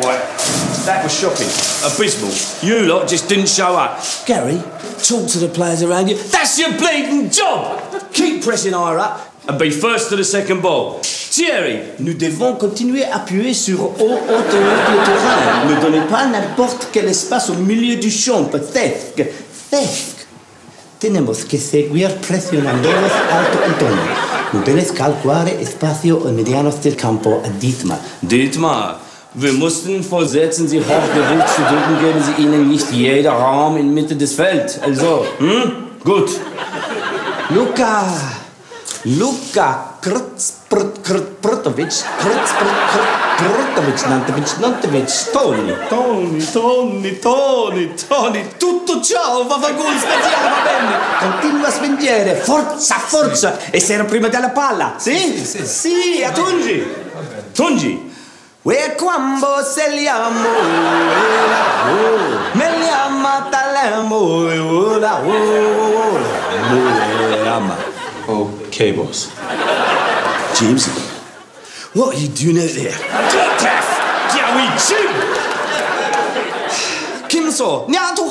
Right, that was shocking. Abysmal. You lot just didn't show up. Gary, talk to the players around you. That's your bleeding job! Keep pressing higher up and be first to the second ball. Thierry, nous devons continuer à appuyer sur haut hauteur du terrain. Ne donnez pas n'importe quel espace au milieu du champ. Pathetic. Tenemos que seguir presionándolos alto en tono. No tienes calculare espacio en medianos del campo a Dietmar. Dietmar, wir mussten vorsetzen, Sie hochgewicht zu drücken, geben Sie ihnen nicht jeder Raum in Mitte des Felds. Also, Gut. Luka Krtovic, Tony, tutto ciao, vaffanculo, spezziamo, va bene. Continua a spingere, forza, e sei prima della palla, sì? Sì, a Tungi. E quando saliamo, meliamo, talamo, Okay, boss. Jamesy, what are you doing out there? Kimso,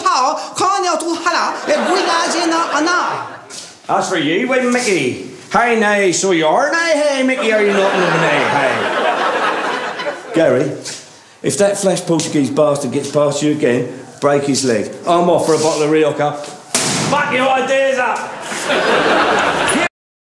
As for you, when Mickey. Hey, nay, so you're nay, hey, Mickey, are you not moving, hey? Gary, if that flash Portuguese bastard gets past you again, break his leg. I'm off for a bottle of Rioja. Fuck your ideas up!